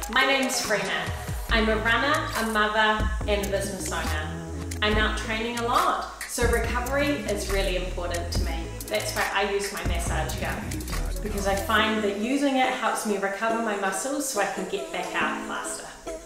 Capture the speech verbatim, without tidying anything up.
My name's Freina. I'm a runner, a mother, and a business owner. I'm out training a lot, so recovery is really important to me. That's why I use my massage gun, because I find that using it helps me recover my muscles so I can get back out faster.